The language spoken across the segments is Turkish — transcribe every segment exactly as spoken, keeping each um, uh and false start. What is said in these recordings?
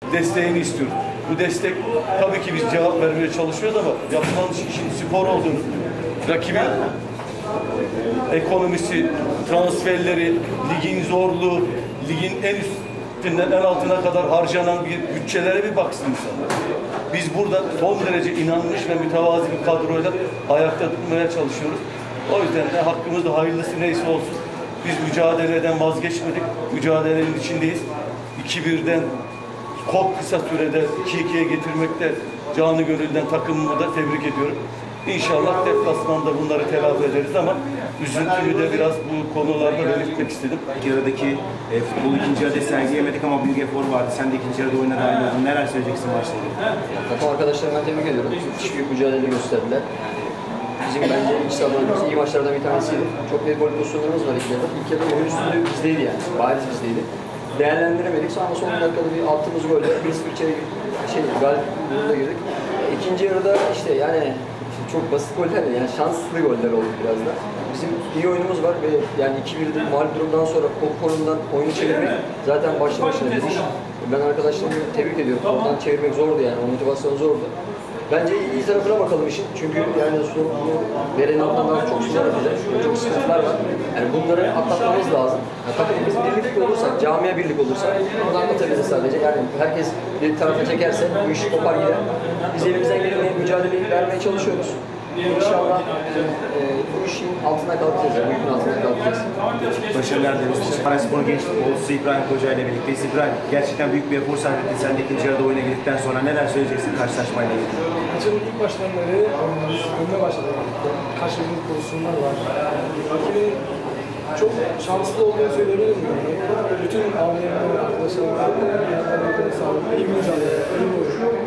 desteğini istiyoruz. Bu destek tabii ki biz cevap vermeye çalışıyoruz ama yapılan işin spor olduğunu, rakibin ekonomisi, transferleri, ligin zorluğu, ligin en üstünden en altına kadar harcanan bir bütçelere bir baksın insanlar. Biz burada son derece inanmış ve mütevazi bir kadroyla ayakta tutmaya çalışıyoruz. O yüzden de hakkımızda hayırlısı neyse olsun. Biz mücadeleden vazgeçmedik. Mücadelenin içindeyiz. iki birden çok kısa sürede iki ikiye getirmekte canı gönülden takımımı da tebrik ediyorum. İnşallah deplasmanda bunları telafi ederiz ama üzüntümü de biraz bu konularda belirtmek istedim. İlk yarıdaki e, futbolu ikinci yarıda sergileyemedik ama büyük efor vardı. Sen de ikinci yarıda oyuna dahil oldun. Neler söyleyeceksin maçla ilgili? Takım arkadaşlarımdan tebrik ediyorum. Müthiş büyük mücadele gösterdiler. Bizim bence ilk sağladığımız iyi maçlardan bir tanesiydi. çok net gol pozisyonlarımız var ilk yarıda. İlk yarıda oyun üstünlüğü bizdeydi yani. Bariz bizdeydi. Değerlendiremedik. Sonra son dakikada bir altımız golle bir sıfır içeri şey, galip durumuna girdik. İkinci yarıda işte yani çok basit goller yani şanslı goller oldu biraz da. Bizim iyi oyunumuz var ve yani iki birlik mağlup durumdan sonra o konumdan oyunu çevirmek zaten başlı başına bir iş. Ben arkadaşlarımı tebrik ediyorum. Ondan çevirmek zordu yani. O motivasyon zordu. Bence iyi tarafına bakalım işin. Çünkü yani sorumlu veren altından çok sular atacak. Çok sıkıntılar var. Yani bunları atlatmamız lazım. Yani takımımız birlik olursak, camia birlik olursa bunu anlatabiliriz sadece. Yani herkes bir tarafa çekerse bu iş kopar gider. Biz elimizden geleni mücadeleyi vermeye çalışıyoruz. İnşallah e, bu işin altına kalkacağız, yani yükün altına kalkacağız. Başarılar dileriz. Spor Genç Futbolcusu İbrahim Koca ile birlikteyiz. İbrahim, gerçekten büyük bir efor sarf ettin. Sen de ikinci yarıda oyuna girdikten sonra neler söyleyeceksin karşılaşmayla ilgili? Maçın ilk baştan beri önüne başladı. Karşımızda pozisyonlar var. Rakibin çok şanslı olduğunu söyleyebilirim. Bütün abilerimle, arkadaşlarımla sağlıklı, iyi bir mücadele, iyi bir oyun.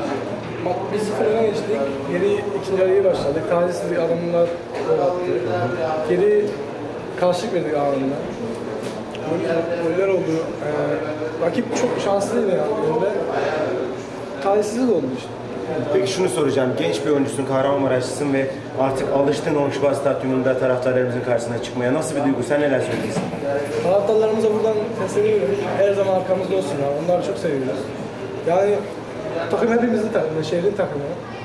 bir sıfır öne geçtik. Geri ikinci yarıya başladık. Talihsizlik adamlar gol attı. Geri karşılık verdik anında. Goller oldu. Ee, rakip çok şanslıydı yani önünde. Talihsizlik oldu işte. Peki şunu soracağım. Genç bir oyuncusun, Kahramanmaraşlısın ve artık alıştın on Şubat Stadyumunda taraftarlarımızın karşısına çıkmaya. Nasıl bir duygu? Sen neler söyleyeceksin? Taraftarlarımıza buradan sesleniyoruz. Her zaman arkamızda olsunlar. Onları çok seviyoruz. Yani takım hepimizin takımı, şehrin takımı.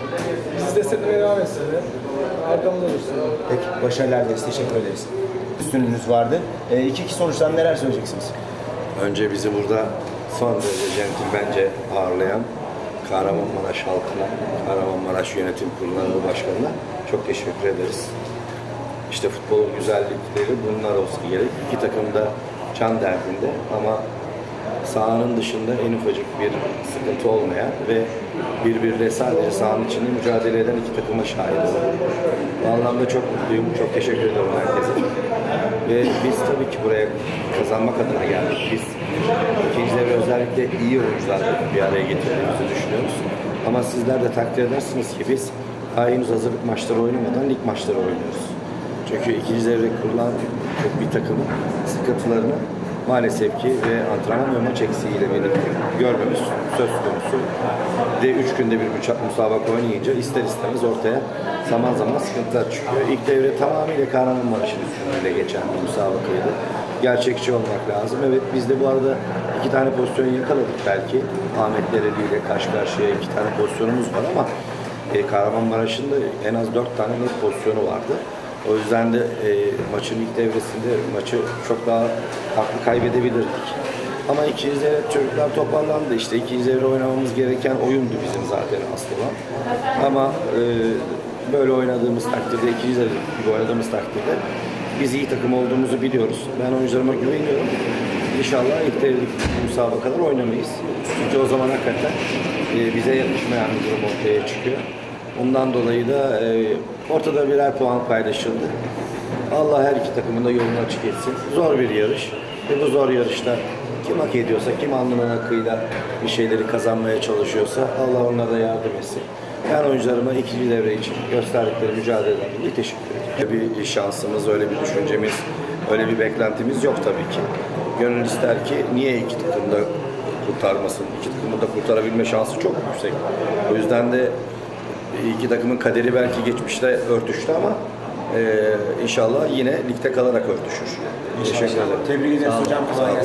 Bizi desteklemeye devam etsinler. Arkamızda dursunlar. Peki, başarılar dileriz. Teşekkür ederiz. Üstünlüğünüz vardı. E, iki iki sonuçtan neler söyleyeceksiniz? Önce bizi burada son derece centilmence ağırlayan Kahramanmaraş halkına, Kahramanmaraş Yönetim Kurulu'na ve Başkanı'na çok teşekkür ederiz. İşte futbolun güzellikleri bunlar olsun gerek. İki takım da can derdinde ama sahanın dışında en ufacık bir sıkıntı olmayan ve birbiriyle sadece sahanın içinde mücadele eden iki takıma şahit oldum. Bu anlamda çok mutluyum, çok teşekkür ederim herkese. Ve biz tabii ki buraya kazanmak adına geldik. Biz ikinci devre özellikle iyi oyuncular bir araya getirdiğimizi düşünüyoruz. Ama sizler de takdir edersiniz ki biz daha henüz hazırlık maçları oynamadan lig maçları oynuyoruz. Çünkü ikinci devre kurulan bir takımın sıkıntılarını maalesef ki ve antrenman ve maç eksiğiyle birlikte görmemiz söz konusu. De üç günde bir müsabaka oynayınca ister istemez ortaya zaman zaman sıkıntılar çıkıyor. İlk devre tamamıyla Kahramanmaraş'ın üstünlüğüyle geçen bir müsabakaydı. Gerçekçi olmak lazım. Evet biz de bu arada iki tane pozisyon yakaladık belki. Ahmet Dereli ile karşı karşıya iki tane pozisyonumuz var ama e, Kahramanmaraş'ın da en az dört tane net pozisyonu vardı. O yüzden de e, maçın ilk devresinde maçı çok daha haklı kaybedebilirdik. Ama ikinci devre çocuklar toparlandı işte. İkinci devre oynamamız gereken oyundu bizim zaten aslında. Ama e, böyle oynadığımız takdirde, ikinci devre gibi oynadığımız takdirde biz iyi takım olduğumuzu biliyoruz. Ben oyuncularıma güveniyorum. İnşallah ilk devredeki müsabakalar oynamayız. Çünkü o zaman hakikaten e, bize yakışmayan bir durum ortaya çıkıyor. Ondan dolayı da e, ortada birer puan paylaşıldı. Allah her iki takımın da yolunu açık etsin. Zor bir yarış ve bu zor yarışta kim hak ediyorsa, kim alnının akıyla bir şeyleri kazanmaya çalışıyorsa Allah onlara da yardım etsin. Ben oyuncularıma ikinci devre için gösterdikleri mücadeleden dolayı teşekkür ederim. Bir şansımız, öyle bir düşüncemiz, öyle bir beklentimiz yok tabii ki. Gönül ister ki niye iki takım da kurtarmasın? İki takımı da kurtarabilme şansı çok yüksek. O yüzden de İki takımın kaderi belki geçmişte örtüştü ama e, inşallah yine ligde kalarak örtüşür. Teşekkür ederim. Tebrik ederiz hocam.